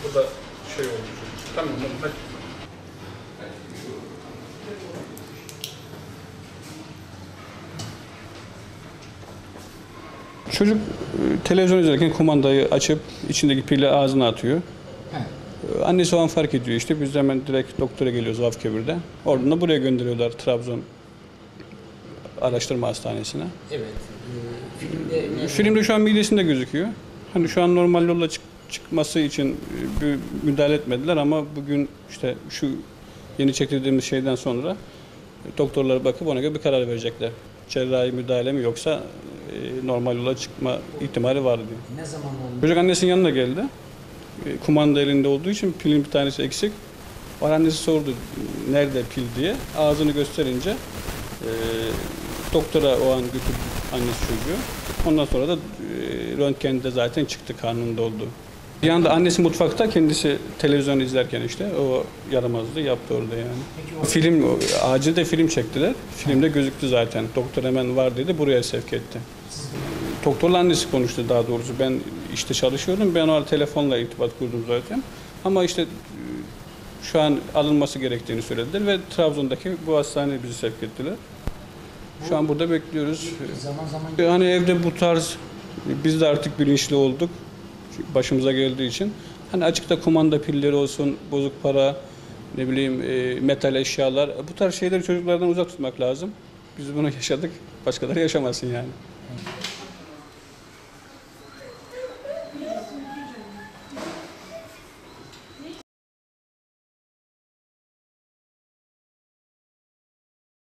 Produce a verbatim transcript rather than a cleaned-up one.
Bu da şey oldu. Tamam, hadi. Çocuk televizyon izlerken kumandayı açıp içindeki pili ağzına atıyor. He. Annesi o an fark ediyor işte. Biz de hemen direkt doktora geliyoruz Vafkebir'de. Oradan da buraya gönderiyorlar Trabzon Araştırma Hastanesi'ne. Evet. E, filmde, filmde şu an midesinde gözüküyor. Hani şu an normal yolla çık çıkması için bir müdahale etmediler ama bugün işte şu yeni çektirdiğimiz şeyden sonra doktorlar bakıp ona göre bir karar verecekler. Cerrahi müdahale mi yoksa e, normal yola çıkma ihtimali var diyor. Ne zaman oldu? Çocuk annesinin yanına geldi. E, kumanda elinde olduğu için pilin bir tanesi eksik. O annesi sordu nerede pil diye. Ağzını gösterince e, doktora o an götürdü annesi çocuğu. Ondan sonra da e, röntgende zaten çıktı karnında olduğu. Bir anda annesi mutfakta, kendisi televizyon izlerken işte o yaramazlığı yaptı orada yani. Peki, film, acilde film çektiler. Filmde gözüktü zaten. Doktor hemen var dedi, buraya sevk etti. Doktorla annesi konuştu daha doğrusu. Ben işte çalışıyordum, ben o telefonla irtibat kurdum zaten. Ama işte şu an alınması gerektiğini söylediler ve Trabzon'daki bu hastaneye bizi sevk ettiler. Şu an burada bekliyoruz. Zaman zaman... Hani evde bu tarz, biz de artık bilinçli olduk. Başımıza geldiği için. Hani açıkta kumanda pilleri olsun, bozuk para, ne bileyim e, metal eşyalar, bu tarz şeyleri çocuklardan uzak tutmak lazım. Biz bunu yaşadık, başkaları yaşamasın yani.